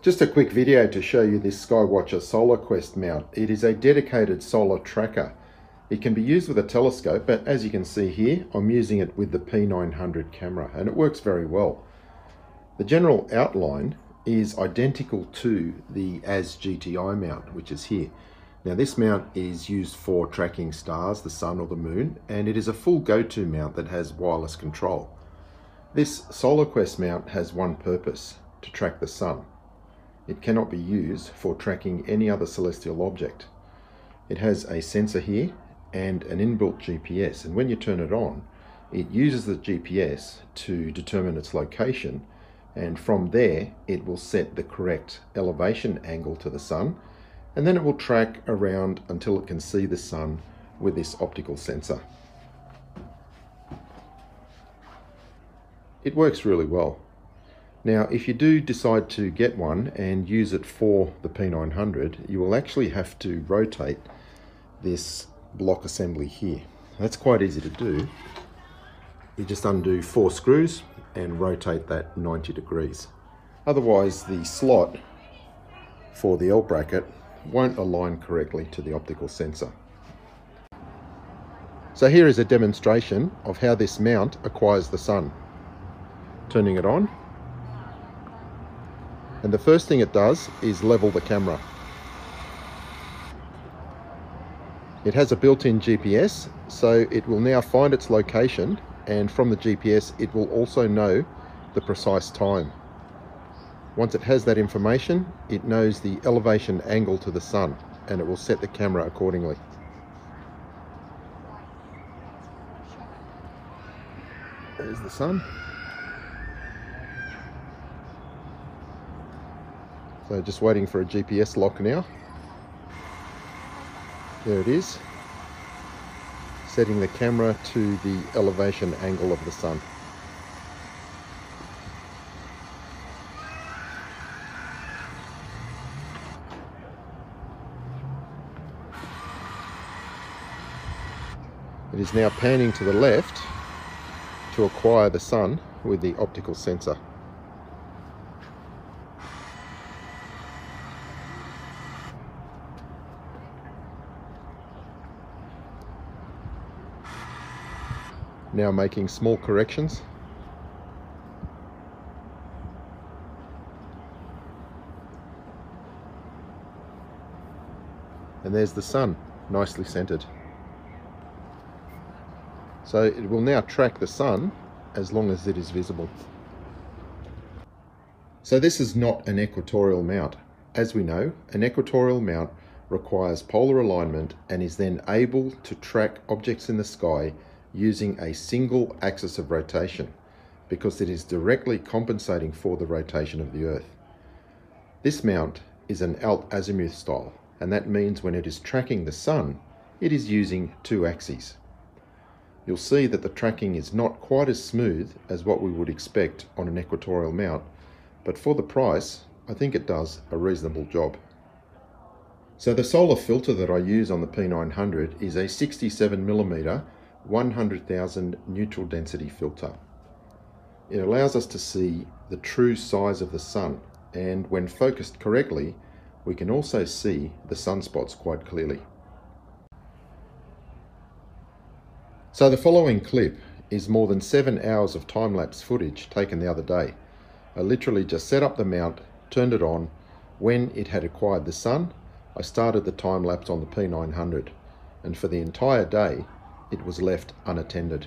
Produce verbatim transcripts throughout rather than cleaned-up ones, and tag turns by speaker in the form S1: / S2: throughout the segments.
S1: Just a quick video to show you this Skywatcher SolarQuest mount. It is a dedicated solar tracker. It can be used with a telescope, but as you can see here, I'm using it with the P nine hundred camera and it works very well. The general outline is identical to the A S G T I mount, which is here. Now this mount is used for tracking stars, the sun or the moon, and it is a full go-to mount that has wireless control. This SolarQuest mount has one purpose: to track the sun. It cannot be used for tracking any other celestial object. It has a sensor here and an inbuilt G P S, and when you turn it on, it uses the G P S to determine its location, and from there it will set the correct elevation angle to the sun, and then it will track around until it can see the sun with this optical sensor. It works really well. Now, if you do decide to get one and use it for the P nine hundred, you will actually have to rotate this block assembly here. That's quite easy to do. You just undo four screws and rotate that ninety degrees. Otherwise, the slot for the L bracket won't align correctly to the optical sensor. So here is a demonstration of how this mount acquires the sun. Turning it on, and the first thing it does is level the camera. It has a built-in G P S, so it will now find its location, and from the G P S it will also know the precise time. Once it has that information, it knows the elevation angle to the sun, and it will set the camera accordingly. There's the sun. So just waiting for a G P S lock now. There it is, setting the camera to the elevation angle of the sun. It is now panning to the left to acquire the sun with the optical sensor. Now making small corrections. And there's the sun, nicely centered. So it will now track the sun as long as it is visible. So this is not an equatorial mount. As we know, an equatorial mount requires polar alignment and is then able to track objects in the sky using a single axis of rotation, because it is directly compensating for the rotation of the Earth. This mount is an alt-azimuth style, and that means when it is tracking the sun, it is using two axes. You'll see that the tracking is not quite as smooth as what we would expect on an equatorial mount, but for the price, I think it does a reasonable job. So the solar filter that I use on the P nine hundred is a sixty-seven millimeter one hundred thousand neutral density filter. It allows us to see the true size of the sun, and when focused correctly, we can also see the sunspots quite clearly. So the following clip is more than seven hours of time-lapse footage taken the other day. I literally just set up the mount, turned it on. When it had acquired the sun, I started the time-lapse on the P nine hundred, and for the entire day, it was left unattended.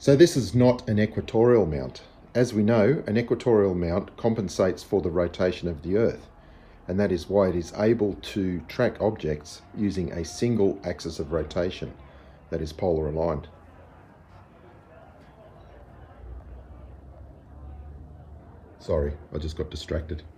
S1: So this is not an equatorial mount. As we know, an equatorial mount compensates for the rotation of the Earth, and that is why it is able to track objects using a single axis of rotation that is polar aligned. Sorry, I just got distracted.